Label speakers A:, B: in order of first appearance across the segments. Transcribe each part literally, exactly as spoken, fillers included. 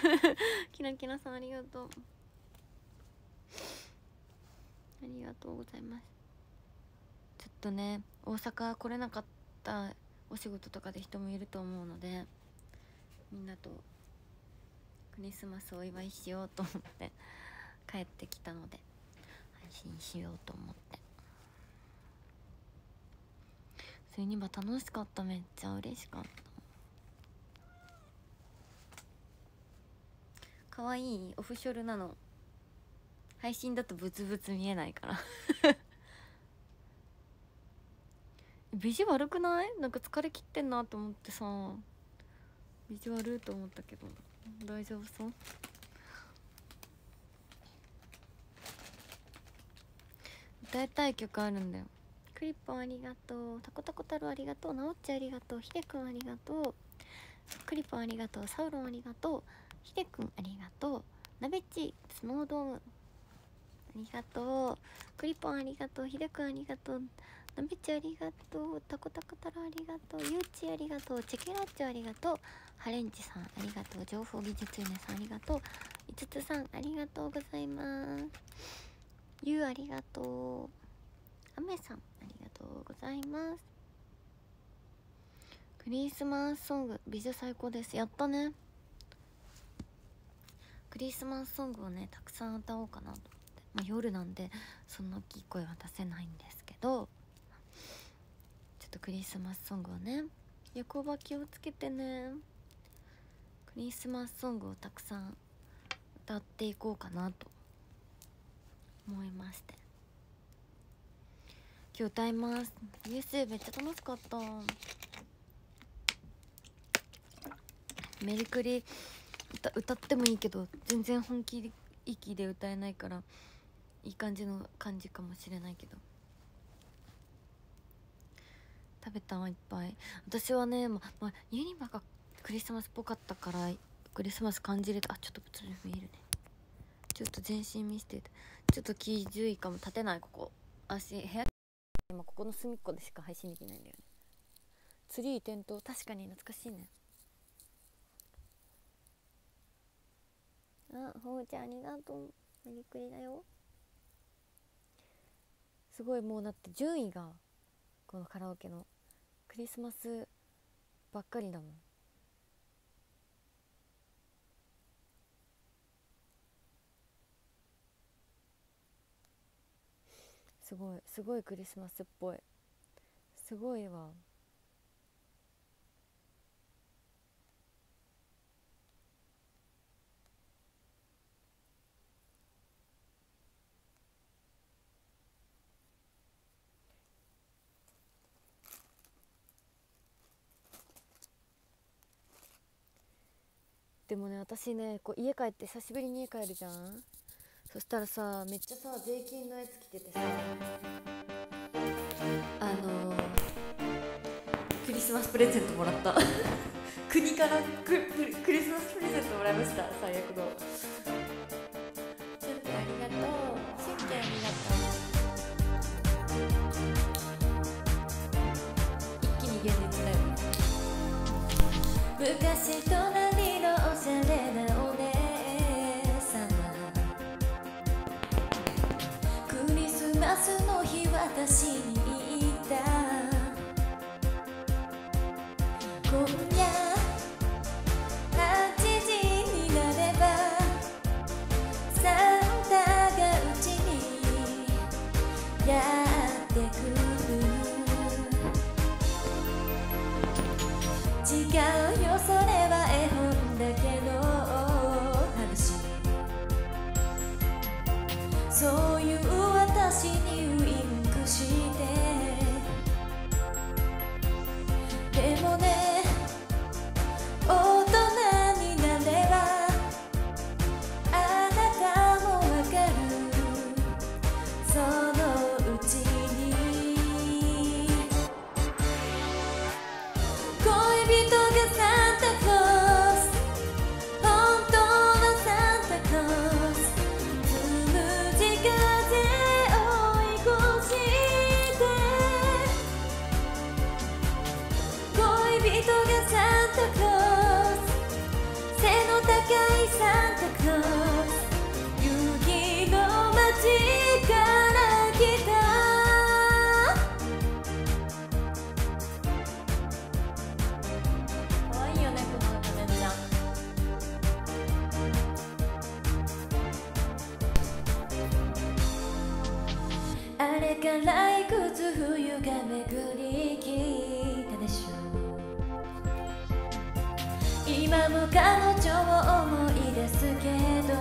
A: キラキラさんありがとう、ありがとうございます。ちょっとね大阪来れなかったお仕事とかで人もいると思うので、みんなとクリスマスお祝いしようと思って帰ってきたので配信しようと思って。それには楽しかった、めっちゃ嬉しかった。かわいいオフショルなの。配信だとブツブツ見えないからビジュ悪くない？なんか疲れ切ってんなと思ってさ、ビジュ悪いと思ったけど大丈夫そう？歌いたい曲あるんだよ。クリッポンありがとう、タコタコ太郎ありがとう、なおっちありがとう、ひでくんありがとう、クリッポンありがとう、サウロンありがとう、ひでくんありがとう、なべっちスノードームありがとう、クリッポンありがとう、ひでくんありがとう、なべっちありがとう、タコタコ太郎ありがとう、ゆうちありがとう、チェケラッチョありがとう、ハレンチさんありがとう、情報技術ゆねさんありがとう、いつつさんありがとうございます、ゆうありがとう、あめさんありがとうございます。クリスマスソング美女最高です。やったね。クリスマスソングをねたくさん歌おうかなと思って、まあ、夜なんでそんな大きい声は出せないんですけど、ちょっとクリスマスソングをね、横ば気をつけてね、クリスマスソングをたくさん歌っていこうかなと思いまして、今日歌います。ユースめっちゃ楽しかった。メリクリ 歌, 歌ってもいいけど全然本気息で歌えないからいい感じの感じかもしれないけど、食べたわいっぱい。私はね、ままユニバがクリスマスっぽかったからクリスマス感じれた。あ、ちょっとそれ見えるね。ちょっと全身見せて、ちょっと気づいかも。立てない。ここ足部屋今ここの隅っこでしか配信できないんだよね。ツリー点灯、確かに懐かしいね。あ、ほうちゃんありがとう。メリクリだよ。すごいもうだって順位がこのカラオケのクリスマスばっかりだもん。すごいすごいクリスマスっぽい。すごいわ。でもね私ねこう家帰って久しぶりに家帰るじゃん。そしたらさめっちゃさ税金のやつ来ててさ、あのー、クリスマスプレゼントもらった国からククリスマスプレゼントもらいました。最悪のシュッケありがとう、シュッケありがとう。一気に現実だよね。昔隣のおしゃれなお姉さま、クリスマスの日私に言った。今夜はちじになればサンタがうちにやってくる。違うよそれは絵本だけの話。そういう私にウインクしてサンタクロース雪の街から来た。かわいいよねこの歌めっちゃ。あれからいくつ冬が巡り来たでしょう。今も彼女を思い出すけど、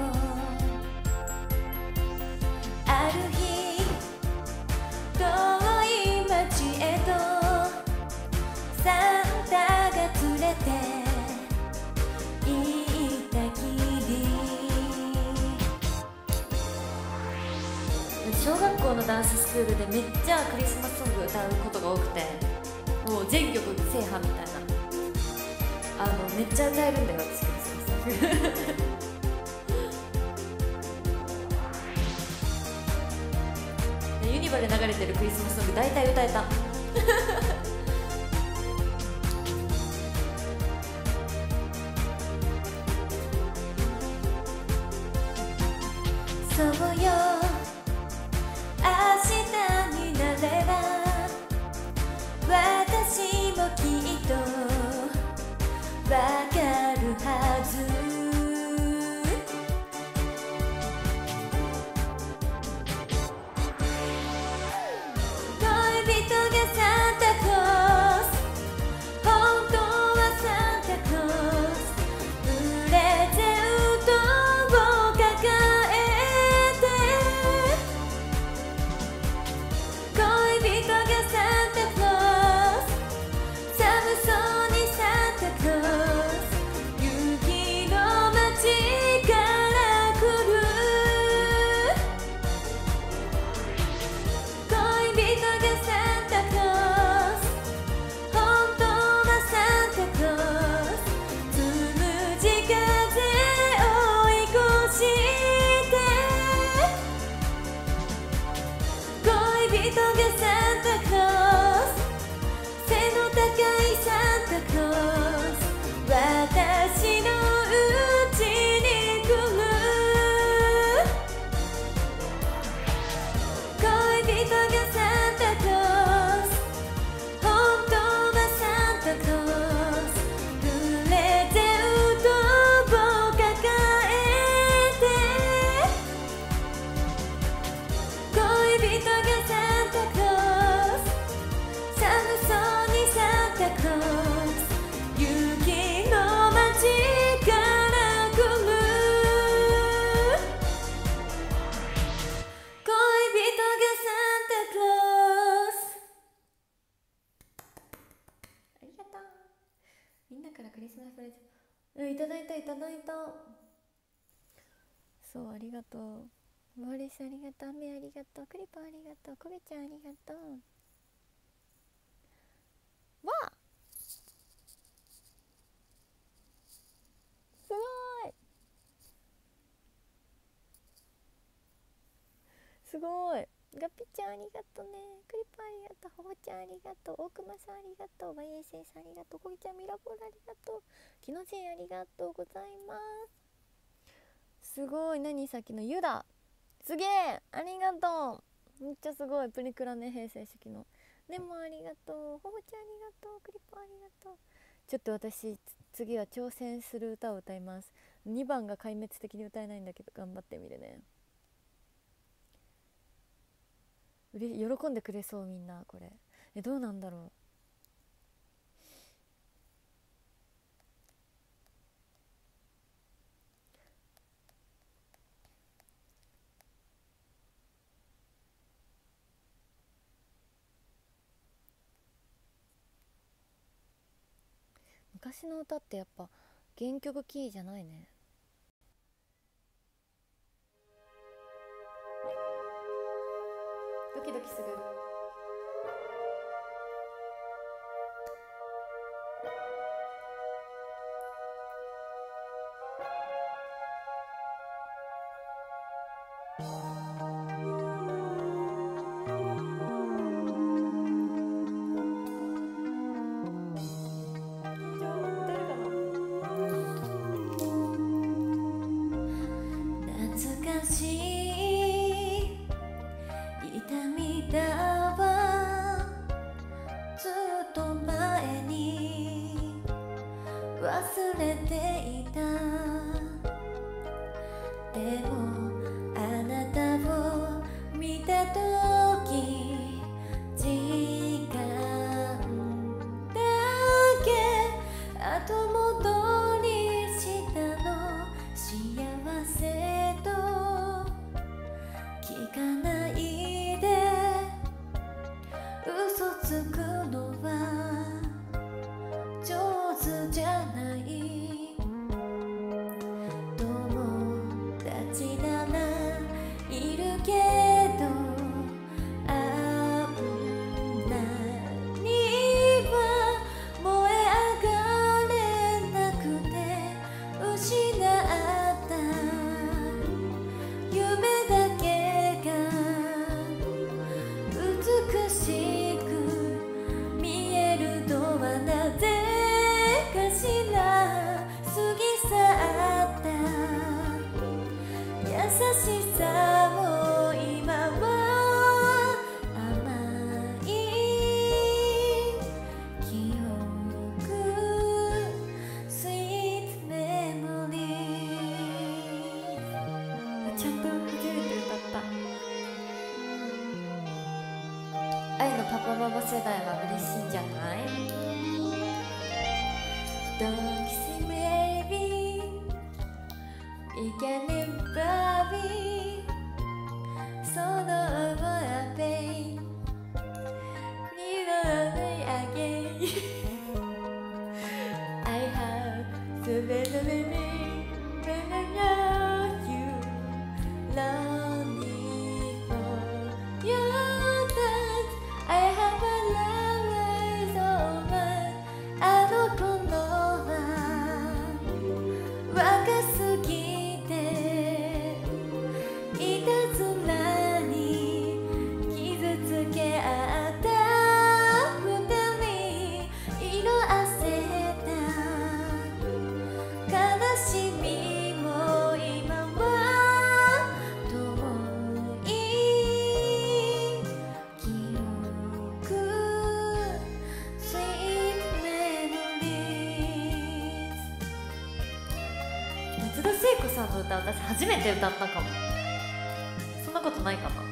A: ある日遠い街へとサンタが連れて行ったきり。小学校のダンススクールでめっちゃクリスマスソング歌うことが多くて、もう全曲制覇みたいな、あのめっちゃ歌えるんだよ私クリスマスソングユニバで流れてるクリスマスソング大体歌えたそうよ明日になれば私もきっとわかるはず。恋人がサンタクロース、本当はサンタクロース、プレゼントを抱えて。恋人がサンタクロース、寒そうにサンタクロース、雪の街から来る。恋人がサンタクロース、本当はサンタクロース、つむじ風を追い越して。恋人がサンタクロース、背の高いサンタクロース、私のうちに来る。恋人がサンタクロース、本当はサンタクロース、プレゼントを抱えて。恋人がサンタクロース、寒そうにサンタクロース、雪の街から来る。恋人がサンタクロース。ありがとう。みんなからクリスマスプレゼント、うん、いただいたいただいた。そう、ありがとう。モーリスありがとう、アメありがとう、クリパーありがとう、コベちゃんありがとう。わあ、すごいすごい。ガピちゃんありがとうね、クリパーありがとう、ホホちゃんありがとう、大熊さんありがとう、ワイエスエス さんありがとう、コビちゃんミラボールありがとう、気のせいありがとうございます。すごい。何さっきのユダ、すげえありがとう。めっちゃすごい。プリクラね、平成式の。でもありがとう、ホホちゃんありがとう、クリパーありがとう。ちょっと私次は挑戦する歌を歌います。にばんが壊滅的に歌えないんだけど頑張ってみるね。うれ喜んでくれそうみんな。これえどうなんだろう。昔の歌ってやっぱ原曲キーじゃないね。ドキドキする。 ちゃんと初めて歌った。愛のパパママ世代は嬉しいんじゃない？ Don't kiss me baby We can never be その pain 二度目 again I have so many memories when I know you lonely for your touch I have a love is over あの頃は若すぎていたずらに傷つけ合った二人色あせた悲しみも今は遠い記憶 Sweet memories 松田聖子さんの歌私初めて歌ったかも。そんなことないかな。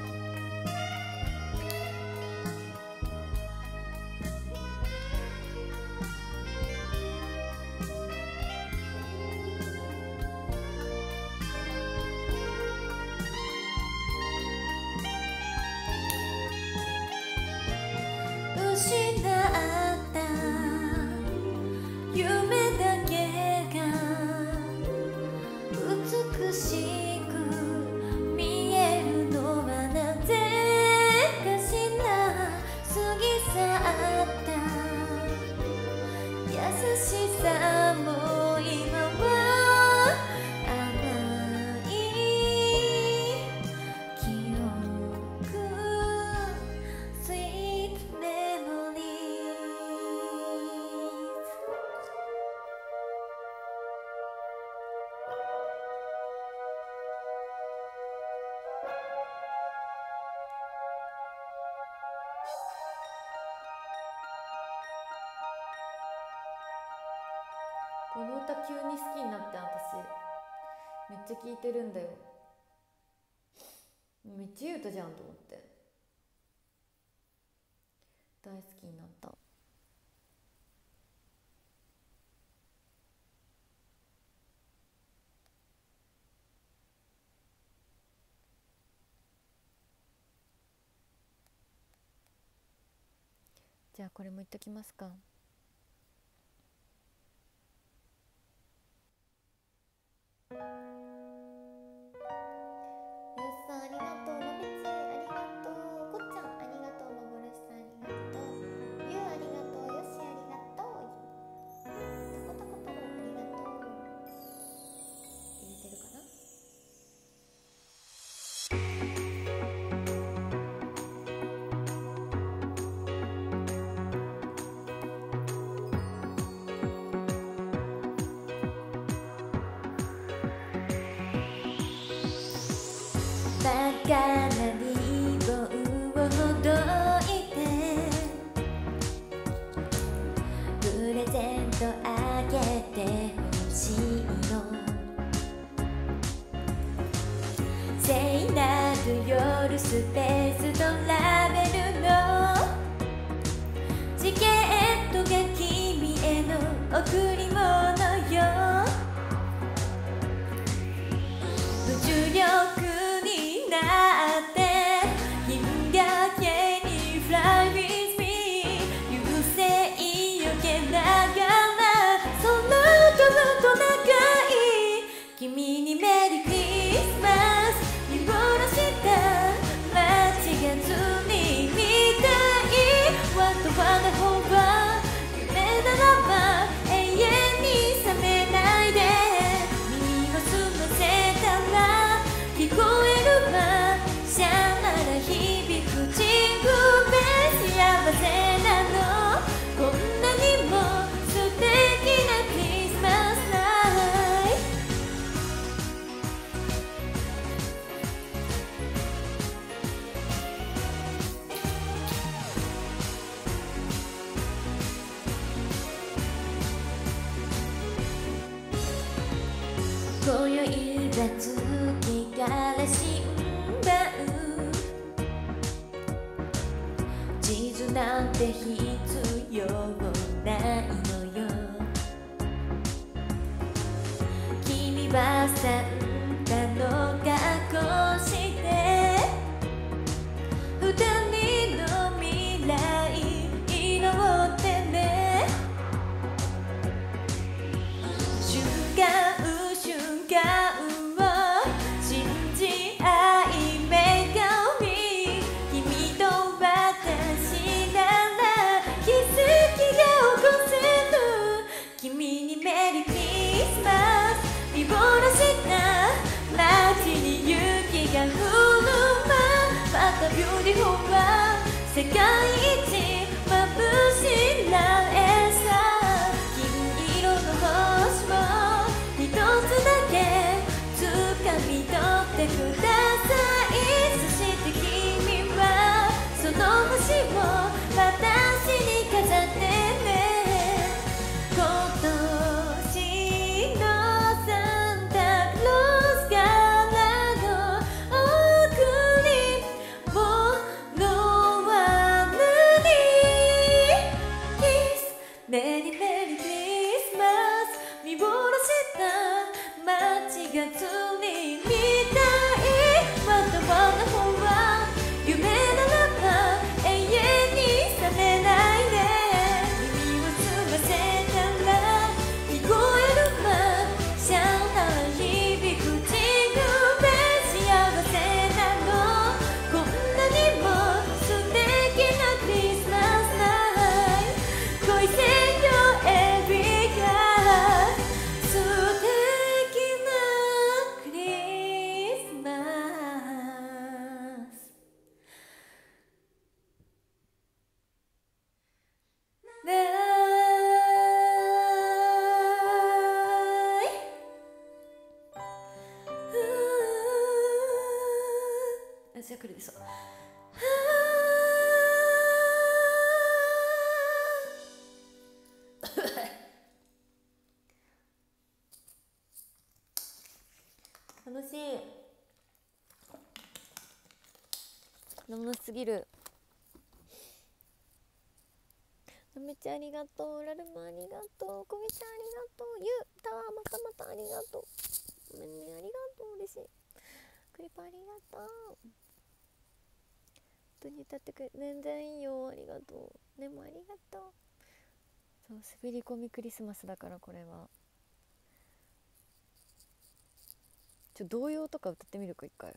A: 失った夢だけが美しく見えるのはなぜかしら過ぎ去った優しさも今は甘い記憶 Sweet memories この歌急に好きになって私めっちゃ聴いてるんだよ。めっちゃいい歌じゃんと思って大好きになった。じゃあこれも言っときますか。ゆうさんありがとう、なべちありがとう、こっちゃんありがとう、まぼろしさんありがとう、ゆうありがとう、よしありがとう、たこたこ太郎ありがとう。入れてるかな。バカなリボンをほどいてプレゼントあげてほしいの聖なる夜スペーストラベルのチケットが君への贈り物よ無重力なって銀河系に Fly with me 流星よけながら空飛ぶトナカイ君にメリークリスマス見下ろした街がずに見たい What a wonderful 夢ならば永遠に覚めないで耳を澄ませたら聞こえるわシャララ響くジングルベル幸せなのこんなにも素敵なクリスマスナイト今宵は月が
B: から死んだ地図なんて必要ないのよ。君はサンタの格好して二人の未来祈ってね。瞬間瞬間を信じ合い目が見、君と私なら奇跡が起こせる。君にメリークリスマス。見下ろした街に雪が降るまたビューティフルは世界一眩しいラエさ。金色の星を一つだけ掴み取ってください。そして君はその星を私に飾ってね。今年のサンタクロースからの贈り物は何？キスメリーメリークリスマス。見下ろした街が釣りみたい。またワンダフルは夢ならば永遠に覚めないね。耳を澄ませたら聞こえるマシャな響く地夢。幸せなのこんなにも素敵なクリスマスナイト。恋せよエビが素敵なクリスマスナイト。私はこれでそう。楽しい。楽しすぎる。なめちゃんありがとう。ラルマありがとう。こみちゃんありがとう。ゆうたわまたまたありがとう。ごめんね、ありがとう。嬉しい。クリパありがとう。本当に歌ってくれ全然いいよ。ありがとう。でもありがとう。そう、滑り込みクリスマスだから。これはちょ童謡とか歌ってみるか一回。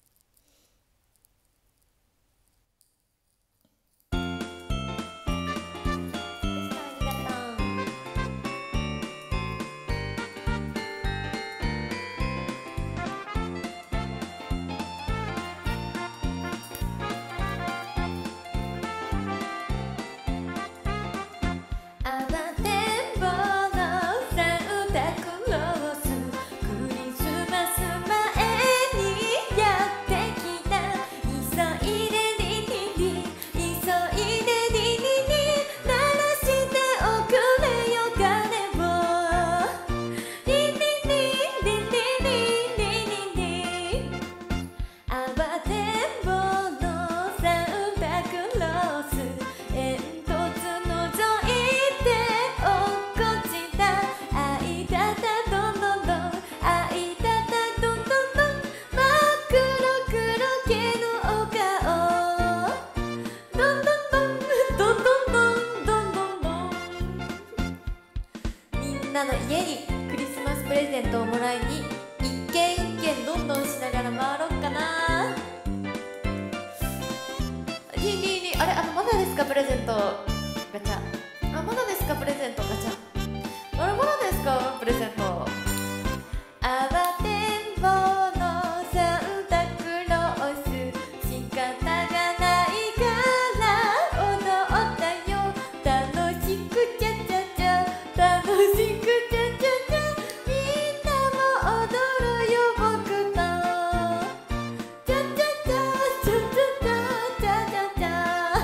B: なの家にクリスマスプレゼントをもらいに一軒一軒どんどんしながら回ろっかな。リンリンリン、あれ、あのまだですかプレゼントガチャ。あ、まだですかプレゼントガチャ。あれ、まだですかプレゼント。あわてんぼうのサンタクロース、仕方がないから踊ったよ。楽しくちゃちゃちゃ、楽しくちゃちゃちゃ、みんなも踊るよ僕と。ちゃちゃちゃちゃちゃちゃちゃちゃちゃ。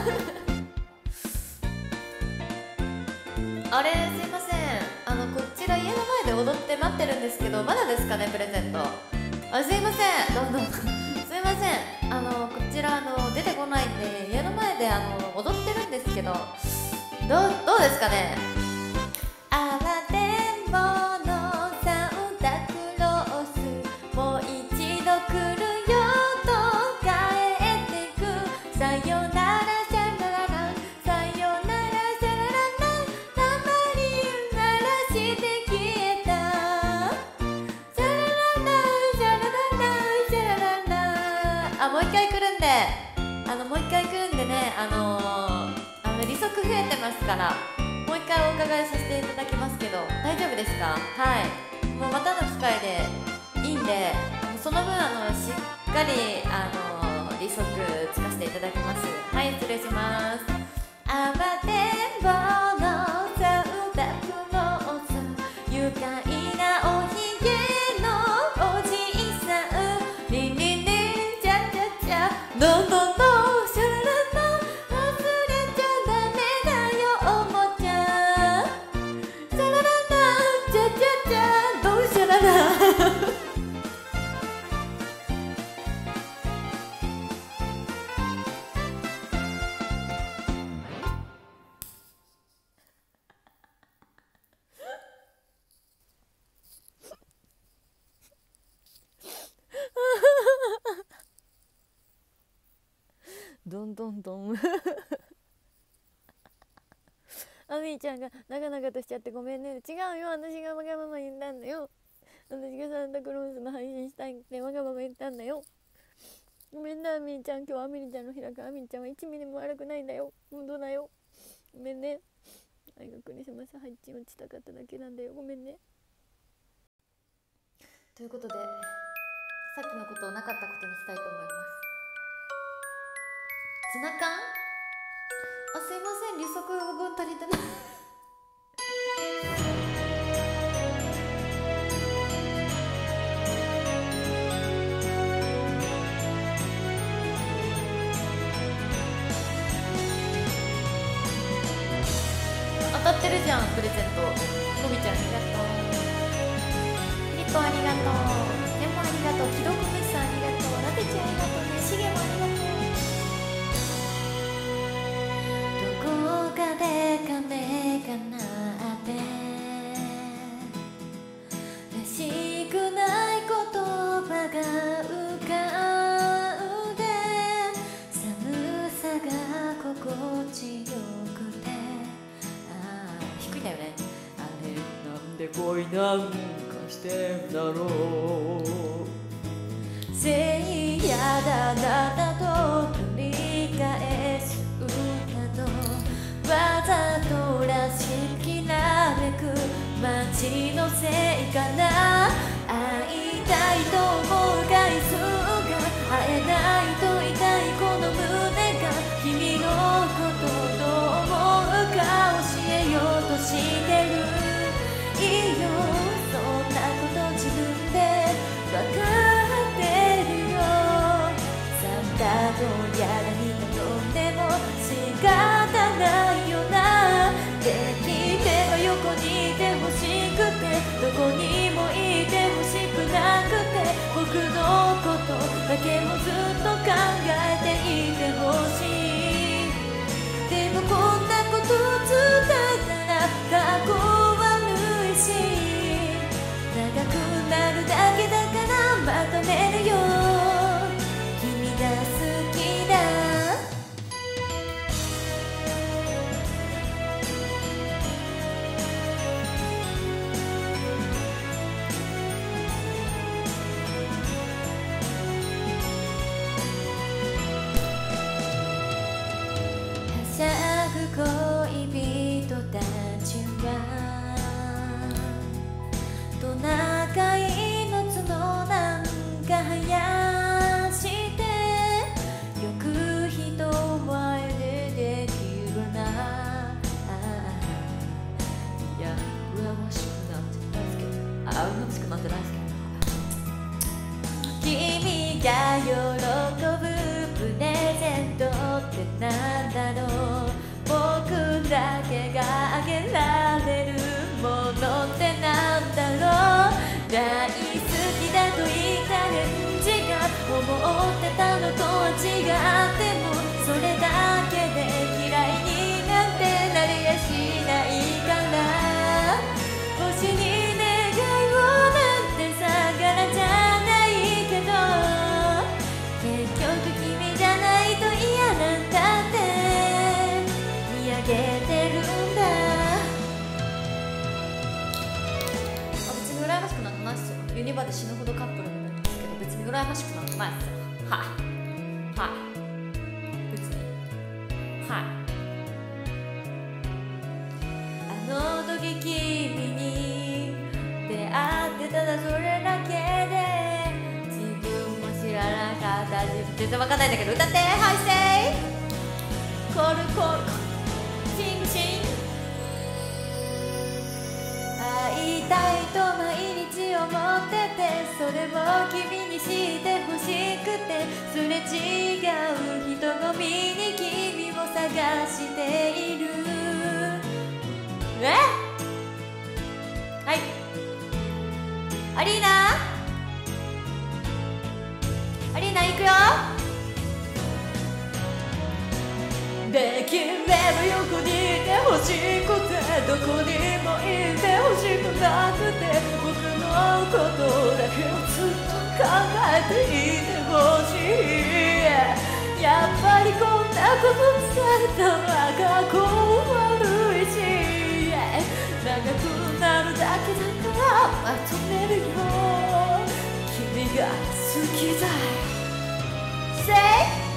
B: あれ、すいません、あのこちら家の前で踊って待ってるんですけど、まだですかねプレゼント。 あ、すいません、どうぞすいません、あのこちらあの出てこないんで家の前であの踊ってるんですけど、どうどうですかね。あらでんぼのサンタクロースもう一度来るよと帰ってく、さよならシャラララさよならシャラララ、たまに鳴らして消えた、シャラララシャラララシャラララ。あ、もう一回来るんで、あのもう一回来るんでね、あのー、あの利息増えてますから、もう一回お伺いさせていただきますけど大丈夫ですか。はい、もうまたの機会でいいんで、その分あのしっかりあの利息つかせていただきます。はい、失礼します。あわてんぼのサンタクロース、愉快なおひげのおじいさん、リンリンリンチャチャチャ、どんどんどんシャラララ、忘れちゃダメだよおもちゃ、シャラララチャチャチャ、どんシャララ
A: どんどんどんあみーちゃんが長々としちゃってごめんね。違うよ、私がわがまま言ったんだよ。私がサンタクロースの配信したいってわがまま言ったんだよ。ごめんな、あみーちゃん。今日あみりちゃんの日だから、あみりちゃんはいちミリも悪くないんだよ。本当だよ。ごめんね。愛がクリスマス配信をしたかっただけなんだよ。ごめんね。
B: ということで、さっきのことをなかったことにしたいと思います。ツナ缶、あ、すいません、利息分足りてない当たってるじゃん、プレゼント。のびちゃんありがとう。リコありがとう。レモありがとう。既読メッサありがとう。ラテちゃんありがとうね。シゲもありがとう。どこかで鐘が鳴ってらしくない言葉が浮かんで、寒さが心地よくて、あー低いんだよね。あれなんで恋なんかしてんだろう、せいやだだだと繰り返す歌と、わざとらしきらめく街のせいかな。会いたいと思う回数が会えないと痛いこの胸が、君のことどう思うか教えようとしてる。いいよ、そんなこと自分でわかってるよ。サンタとやらに頼んでも仕方ないよな。できれば横にいてほしくて、どこにもいてほしくなくて、僕のことだけもずっと考えていてほしい。でもこんなこと伝えたらかっこ悪いし、長くなるだけだからまとめるよ。君が好きだ。はしゃぐ恋人たちはトナカイの角たのとは違ってもそれだけで嫌いになんてなりやしないから星に願いをなんてさからじゃないけど結局君じゃないと嫌なんだって見上げてるんだ。あ、別に羨ましくなんかないっすよ。ユニバで死ぬほどカップル見るんですけど別に羨ましくなんかないっすよ。はいはい別にはいあの時君に出会ってただそれだけで自分も知らなかった。全然わかんないんだけど歌って。はいせいコールコールチンチン会いたいと毎日思っててそれを君にしてほしくてすれ違う人混みに君を探している。えはいアリーナアリーナ行くよ。できれば横にいてほしくてどこにもいてほしくなくて僕のことだけをずっと考えていてほしい。やっぱりこんなことされたのは過去悪いし長くなるだけだからまとめるよ。君が好きだい Say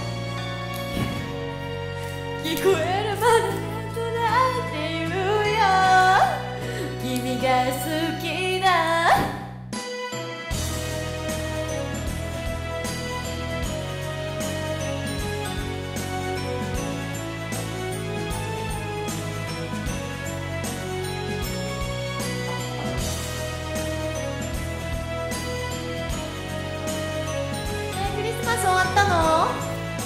B: 聞こえるまでなんとなって言うよ。君が好きだね。クリスマス終わったの？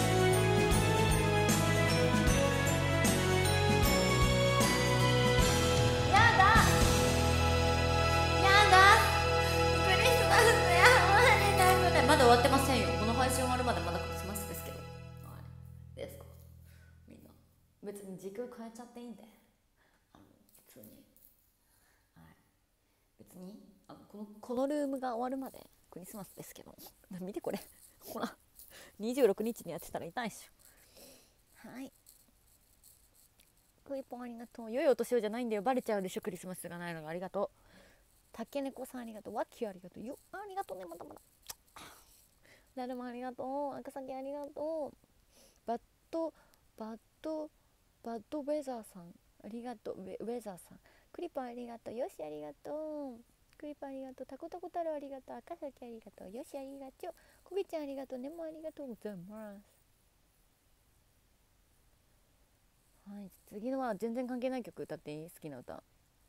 B: まだ終わってませんよ。この配信終わるまでまだクリスマスですけど、はい、ですか。みんな別に時空変えちゃっていいんで、あの普通に、はい、別にあのこのこのルームが終わるまでクリスマスですけど見てこれほらにじゅうろくにちにやってたら痛いっしょ。はいクイポンありがとう。良いお年をじゃないんだよ。バレちゃうでしょクリスマスがないのが。ありがとう。たけねこさんありがとう。わっきありがとう。よありがとうね。またまただるまありがとう。赤崎ありがとう。バッドバッドバッドウェザーさんありがとう。ウ ェ, ウェザーさんクリパーありがとう。よしありがとう。クリパーありがとう。タコタコ太郎ありがとう。赤崎ありがとう。よしありがとう。こぎちゃんありがとう。ねもありがとうございます。はい、次のは全然関係ない曲歌っていい？好きな歌。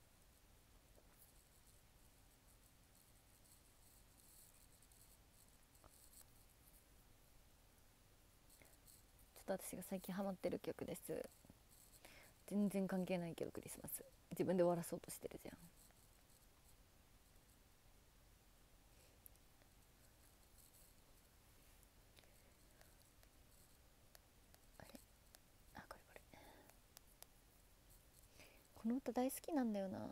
B: 私が最近ハマってる曲です。全然関係ないけどクリスマス自分で終わらそうとしてるじゃん。あれあこれこれこの歌大好きなんだよな。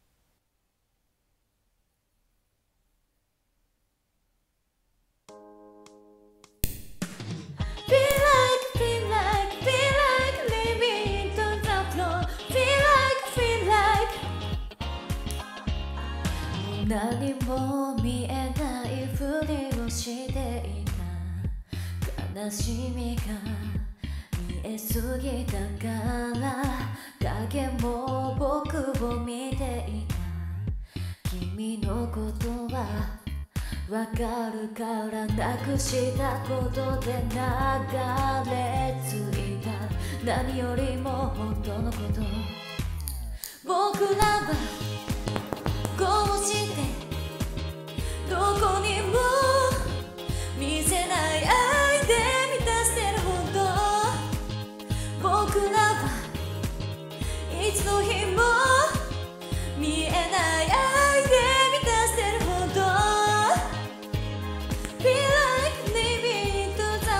B: 何も見えないふりをしていた。悲しみが見えすぎたから影も僕を見ていた。君のことはわかるからなくしたことで流れ着いた。何よりも本当のこと僕らはこうしてどこにも見せない愛で満たしてるほど僕らはいつの日も見えない愛で満たしてるほど Feel like living to the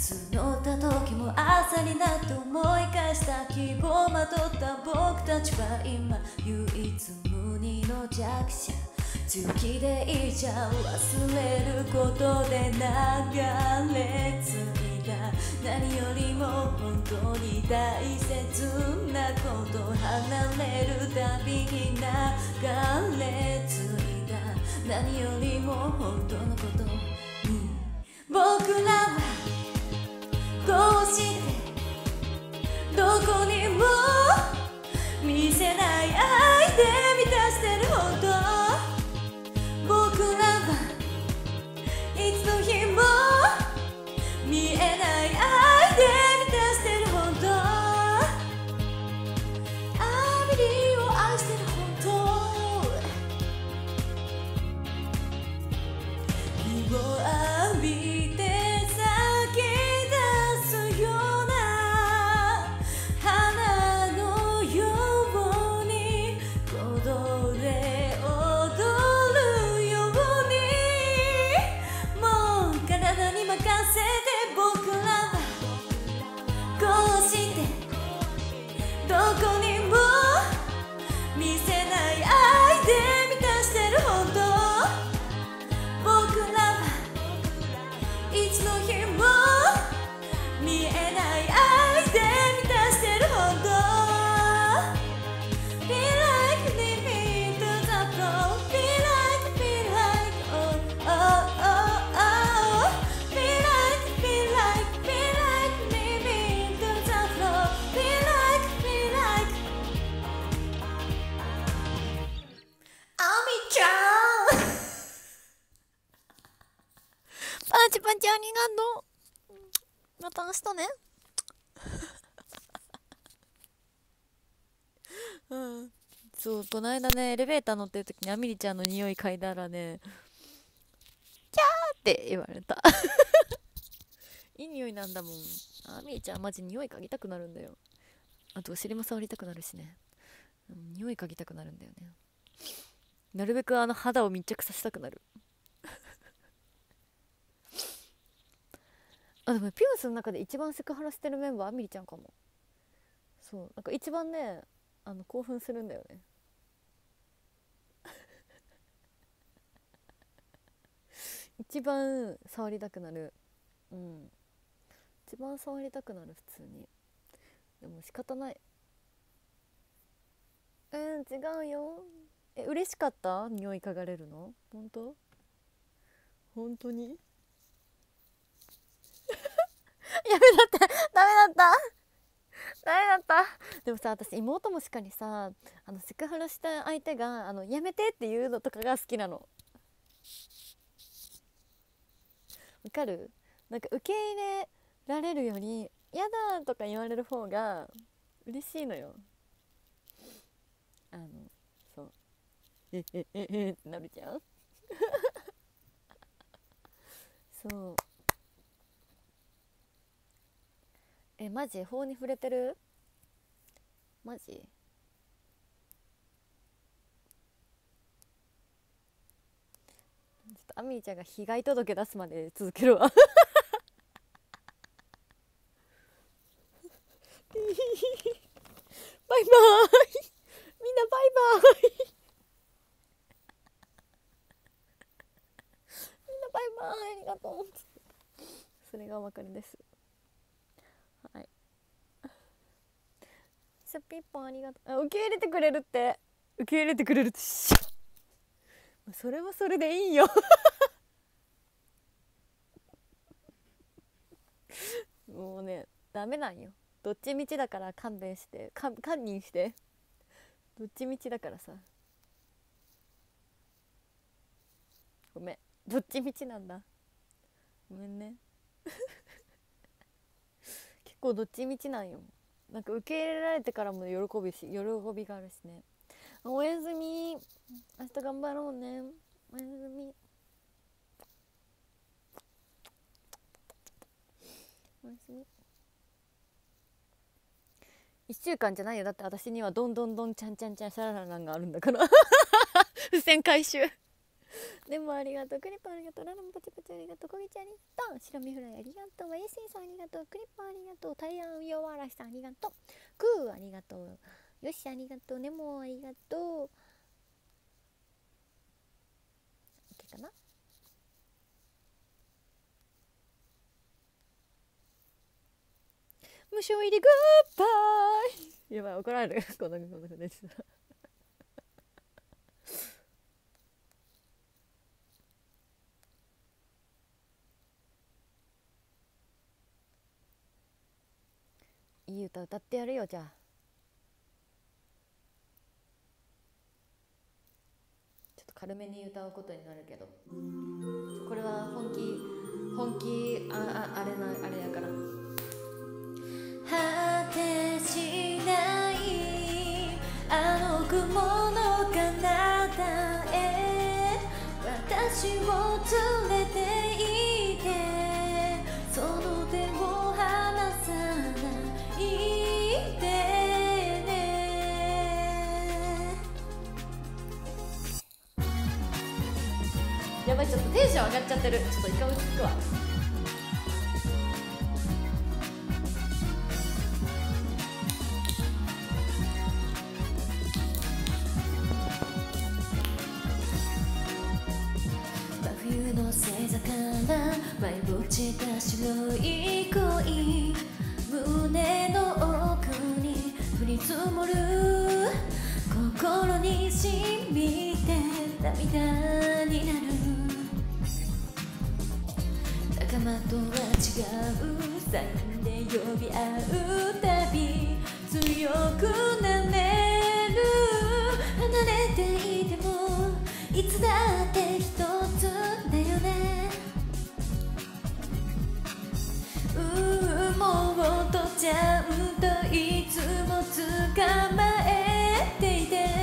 B: 募った時も朝になって思い返した希望をまとった僕たちは今唯一無二の弱者強気でいちゃ忘れることで流れ着いた何よりも本当に大切なこと離れるたびに流れ着いた何よりも本当のことに僕らはこうしてどこにも見せない愛で満たしてる本当僕らはいつの日も見えない愛で満たしてる本当アビリーを愛してる本当日を浴びて咲き出すような花のように踊れ踊るようにもう体に任せて僕らはこうしてどこにも見せない愛で満たしてる本当僕らはいつの日も見えない愛で満たしてる本当 Feel like living to the floor Feel like, feel like, oh, oh, oh, oh Feel like, feel like, feel like living to the floor Feel like, feel like あみちゃん
A: パンチパンチありがとう。また明日ね。うん、そうこの間ねエレベーター乗ってる時にアミリちゃんの匂い嗅いだらねキャーって言われた。いい匂いなんだもん。アミリちゃんマジ匂い嗅ぎたくなるんだよ。あとお尻も触りたくなるしね、うん、匂い嗅ぎたくなるんだよね。なるべくあの肌を密着させたくなる。あでもピュースの中で一番セクハラしてるメンバーアミリちゃんかも。そうなんか一番ねあの興奮するんだよね。一番触りたくなる。うん一番触りたくなる普通に。でも仕方ない。うん違うよ。え嬉しかった匂い嗅がれるの本当本当にやめだったダメだったダメだった。でもさ私妹もしかりさあのセクハラした相手があのやめてっていうのとかが好きなの。わかる？なんか受け入れられるよりやだとか言われる方が嬉しいのよ。あのそうええええってなるじゃん。そうえマジ法に触れてる？マジ？ちょっとアミーちゃんが被害届出すまで続けるわ。バイバーイみんなバイバーイみんなバイバーイありがとう。それがお別れです。はい。シャピッポンありがとう。あ受け入れてくれるって受け入れてくれるってしゃそれはそれでいいよ。もうねダメなんよ。どっちみちだから勘弁してか堪忍して。どっちみちだからさごめんどっちみちなんだごめんね。結構どっちみちなんよ。なんか受け入れられてからも喜びし喜びがあるしね。おやすみ明日頑張ろうね。おやすみおやすみ。いっしゅうかんじゃないよ。だって私にはどんどんどんちゃんちゃんちゃんシャララランがあるんだから。付箋回収でもありがとう、クリップありがとう、ラランパチパチありがとう、こぎちありがとう、白身フライありがとう、ワイエスイさんありがとう、クリップありがとう、タイヤンヨワラシさんありがとう、クーありがとう、よしありがとう、ネモありがとう。 OK かな。無償入りグッバイ。やばい、怒られるこのこの子ですいい歌歌ってやるよ。じゃあちょっと軽めに歌うことになるけど、これは本気本気あああれなあれやから。
B: 果てしないあの雲の彼方へ私を連れて行ってその手を離さないでね。
A: やばい、ちょっとテンション上がっちゃってる。ちょっと一回落ち着くわ。
B: 冬の星座から舞い落ちた白い恋、胸の奥に降り積もる心に染みて涙になる。仲間とは違うサインで呼び合うたび強くなれる。離れていてもいつだって一つだよね。うもうとちゃんといつも捕まえていて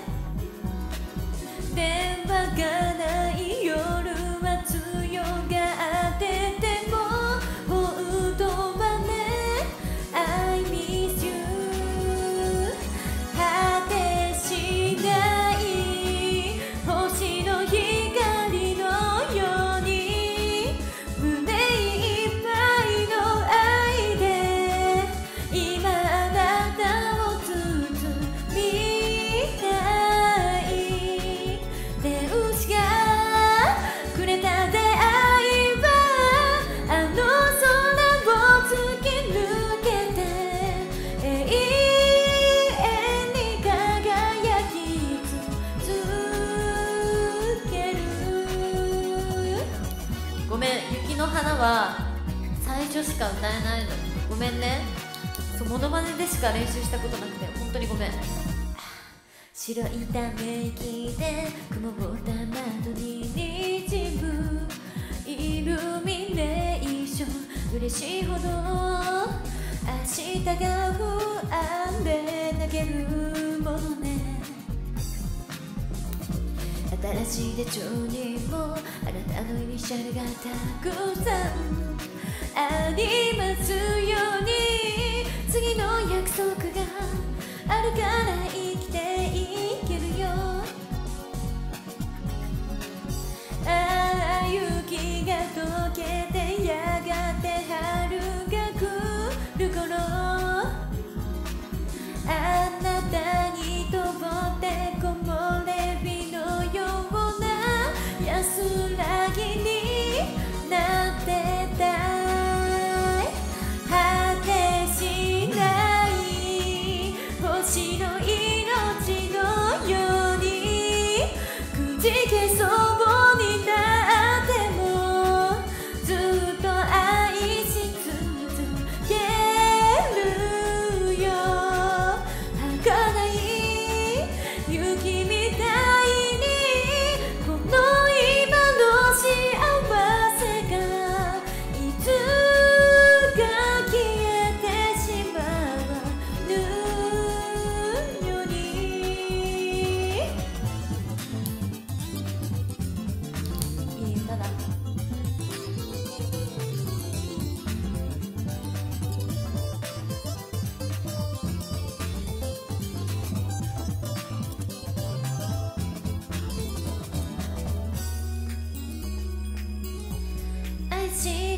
B: 電話がない夜は強がってても本当はね I miss you。 果てしない星の光のように胸いっぱいの愛で今あなたを包みたい。天使がくれた出会いはあの空を突き抜けて永遠に輝き続ける。
A: ごめん、雪の花は最初しか歌えないの。ごめんね。そう、モノマネでしか練習したことなくて本当にごめん。
B: 白いため息で曇った窓ににじむイルミネーション嬉しいほど明日が不安で泣けるものね。新しい手帳にもあなたのイニシャルがたくさんありますように。次の約束があるから生きていけるよ。ああ雪が溶けてやがて春が来る頃あなたにとって木漏れ日のような安らぎになってた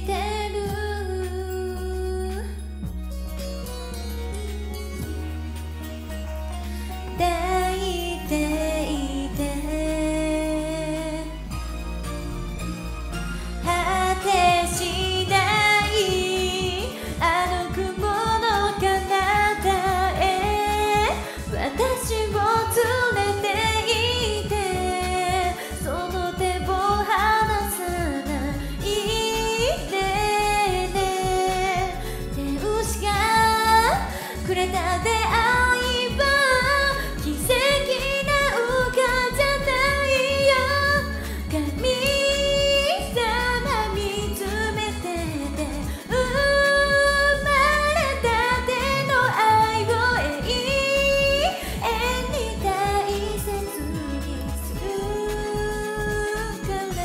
B: てる抱いていて果てしないあの雲の彼方へ私を連れて行ってその手を離さないでね手薄がくれた出会いは奇跡なんかじゃないよ神様見つめてて生まれたての愛を永遠に大切にするから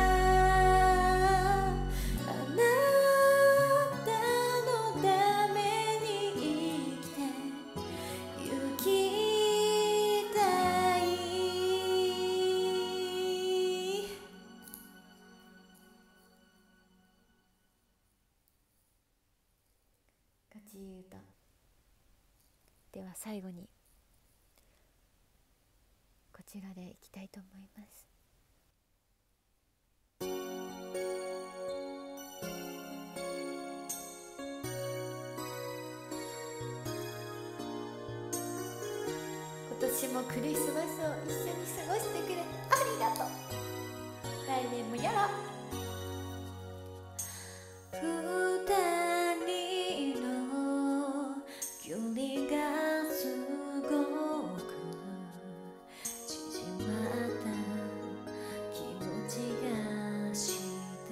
B: あなたのために生きてゆきたいガチ歌では最後にこちらでいきたいと思います。今年もクリスマスを一緒に過ごしてくれありがとう。来年もやろう。二人の距離がすごく縮まった気持ちがした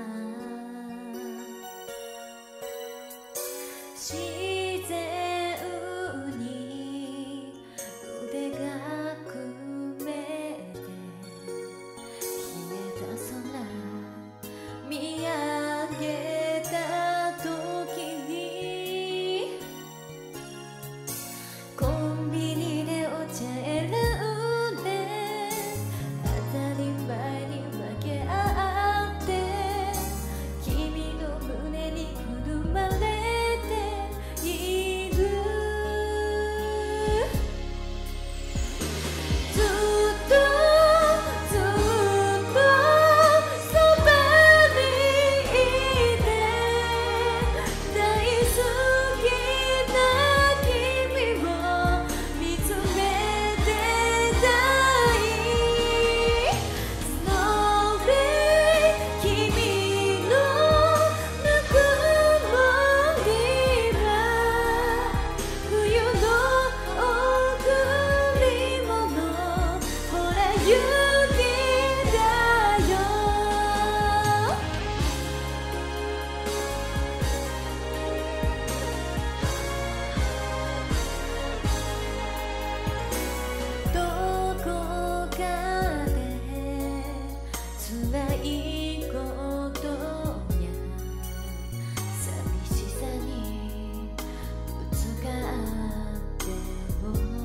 B: 自然に腕が組めて冷えた空見上げた時にコンビニでお茶選んで当たり前に分け合って君の胸にくるまれているずっとずっとそばにいて大好きな君を見つめてたい Slowly 君のぬくもりは冬の贈り物ほら雪だよどこかで辛いことや寂しさにぶつかっても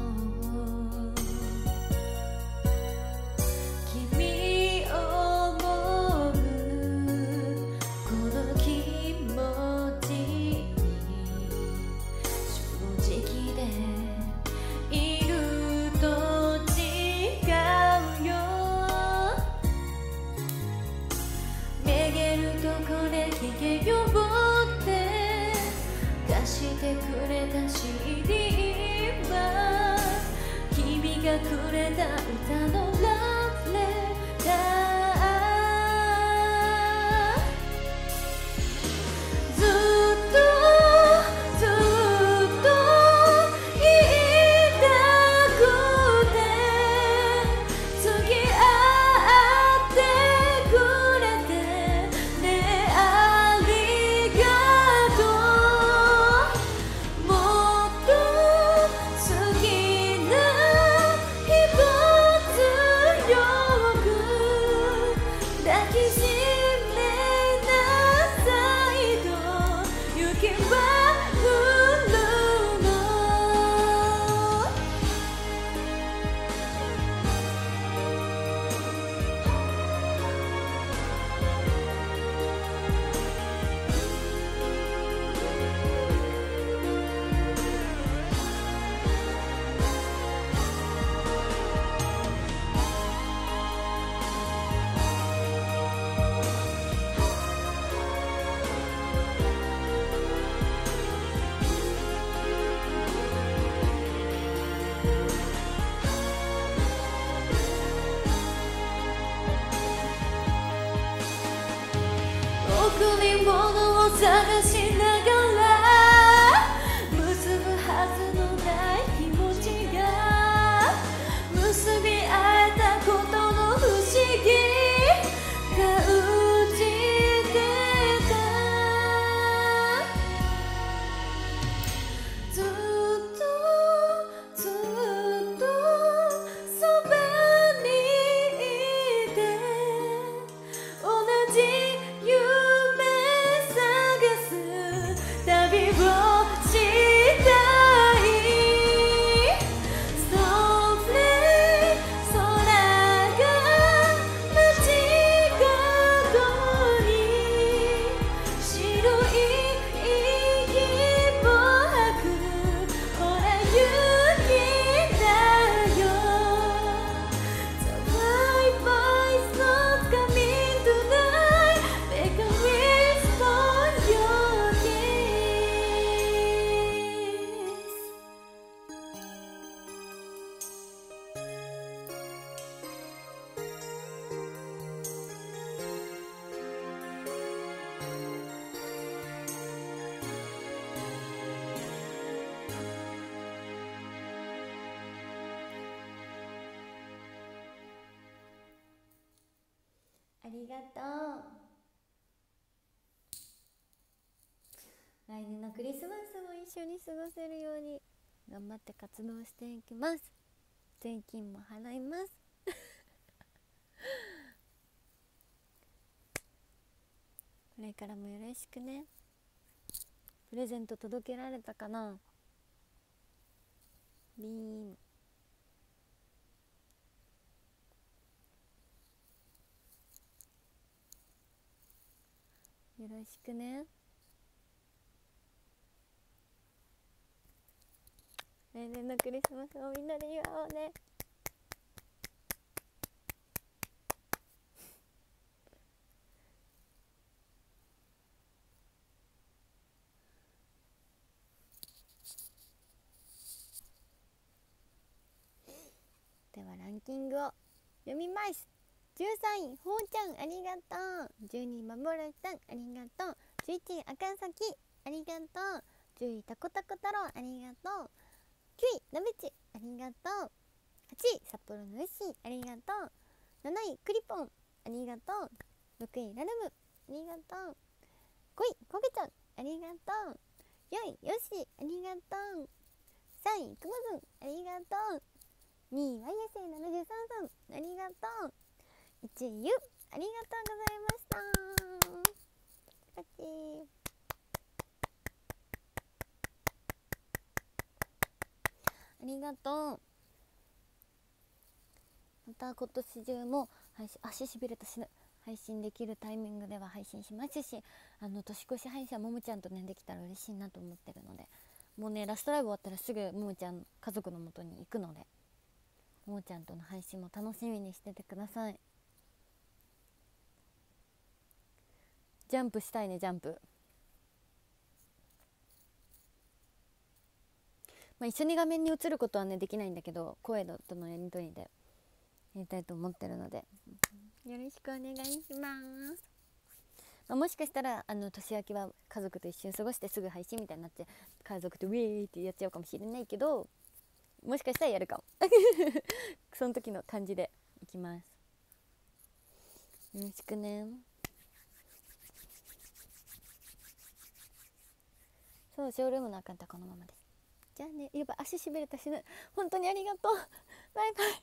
B: 君を思うこの気持ちに正直でいると違うよめげるとこれ聞けよって貸してくれた シーディー は君がくれた歌のラブレターずっとずっと言いたくて付き合ってくれてねありがとうもっと好きな一つ探しながら結ぶはずのない気持ちが結び合えたことの不思議感じてた。ずっとずっとそばにいて同じ夢探す旅をしたい。それ空が街角に白い息を吐くほら雪だよ。The white voice of coming tonight make a wish for your kiss。 ありがとう。来年のクリスマスも一緒に過ごせるように頑張って活動していきます。税金も払いますこれからもよろしくね。プレゼント届けられたかな。ビームよろしくね。来年のクリスマスをみんなで祝おうね。ではランキングを読みます。じゅうさんいほうちゃんありがとう。じゅうにいまもるさんありがとう。じゅういちい赤崎ありがとう。じゅういたこたこ太郎ありがとう。きゅういなべちありがとう。はちい札幌のうっしーありがとう。なないクリポンありがとう。ろくいラルムありがとう。ごいこげちゃんありがとう。よいよしありがとう。さんいくもずんありがとう。にいワイエスエーななじゅうさんさんありがとう。いちいゆありがとうございました。パチパチありがとう。また今年中も配信、足しびれた死ぬ配信できるタイミングでは配信しますし、あの年越し配信はももちゃんとねできたら嬉しいなと思ってるので、もうねラストライブ終わったらすぐももちゃん家族の元に行くので、ももちゃんとの配信も楽しみにしててください。ジャンプしたいね。ジャンプ、まあ、一緒に画面に映ることはねできないんだけど、声とのやり取りでやりたいと思ってるのでよろしくお願いします。まあ、もしかしたらあの年明けは家族と一緒に過ごしてすぐ配信みたいになって家族とウェーってやっちゃうかもしれないけど、もしかしたらやるかもその時の感じでいきます。よろしくね。そう、ショールームのアカウントはこのままです。じゃあね、やばい足しびれた死ぬ。本当にありがとう。バイバイ。